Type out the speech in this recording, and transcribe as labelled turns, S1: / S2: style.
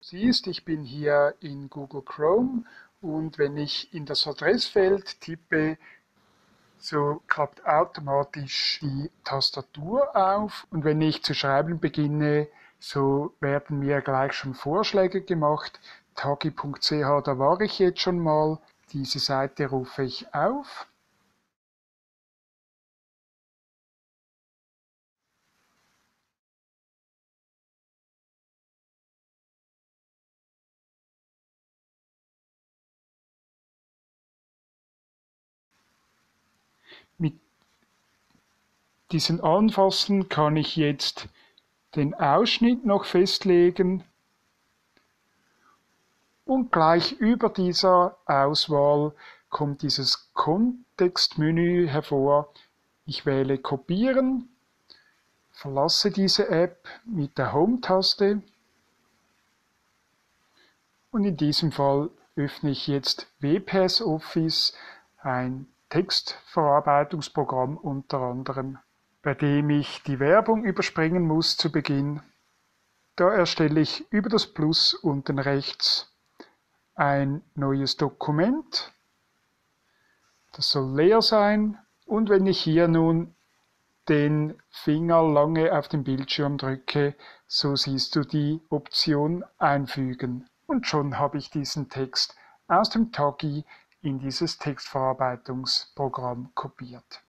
S1: siehst, ich bin hier in Google Chrome und wenn ich in das Adressfeld tippe, so klappt automatisch die Tastatur auf und wenn ich zu schreiben beginne, so werden mir gleich schon Vorschläge gemacht. Tagi.ch, da war ich jetzt schon mal. Diese Seite rufe ich auf. Mit diesem Anfassen kann ich jetzt den Ausschnitt noch festlegen und gleich über dieser Auswahl kommt dieses Kontextmenü hervor. Ich wähle Kopieren, verlasse diese App mit der Home-Taste und in diesem Fall öffne ich jetzt WPS Office, ein Textverarbeitungsprogramm unter anderem, bei dem ich die Werbung überspringen muss zu Beginn. Da erstelle ich über das Plus unten rechts ein neues Dokument. Das soll leer sein und wenn ich hier nun den Finger lange auf den Bildschirm drücke, so siehst du die Option Einfügen. Und schon habe ich diesen Text aus dem Tagi in dieses Textverarbeitungsprogramm kopiert.